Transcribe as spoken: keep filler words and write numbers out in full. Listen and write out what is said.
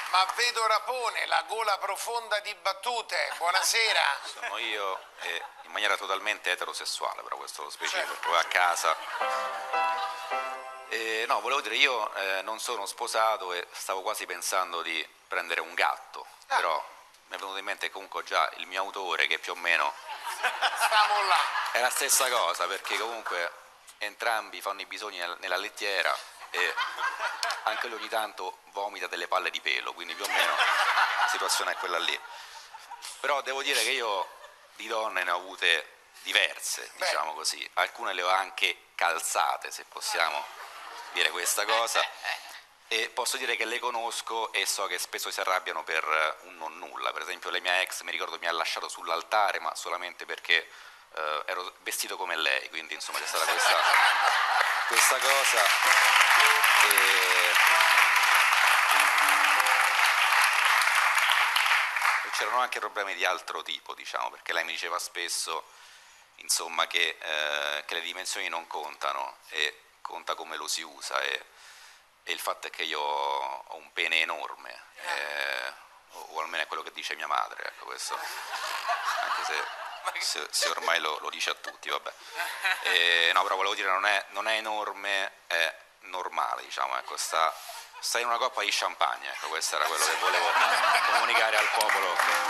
Ma vedo Rapone, la gola profonda di battute. Buonasera. Sono io e in maniera totalmente eterosessuale, però questo lo specifico, Certo. poi a casa. E, no, volevo dire, io eh, non sono sposato e stavo quasi pensando di prendere un gatto, Ah. però mi è venuto in mente comunque già il mio autore che più o meno Stiamo là. è la stessa cosa, perché comunque entrambi fanno i bisogni nel- nella lettiera e anche lui ogni tanto vomita delle palle di pelo, quindi più o meno la situazione è quella lì. Però devo dire che io di donne ne ho avute diverse, Beh. diciamo così, alcune le ho anche calzate, se possiamo dire questa cosa, e posso dire che le conosco e so che spesso si arrabbiano per un non nulla. Per esempio la mia ex, mi ricordo, mi ha lasciato sull'altare, ma solamente perché eh, ero vestito come lei, quindi insomma c'è stata questa, questa cosa. E... e c'erano anche problemi di altro tipo, diciamo, perché lei mi diceva spesso, insomma, che, eh, che le dimensioni non contano e conta come lo si usa, e, e il fatto è che io ho un pene enorme, eh, o, o almeno è quello che dice mia madre, ecco, questo, anche se, se, se ormai lo, lo dice a tutti, vabbè. E, no, però volevo dire, non è, non è enorme, è normale, diciamo, ecco, sta, sta in una coppa di champagne, ecco, questo era quello che volevo comunicare al popolo.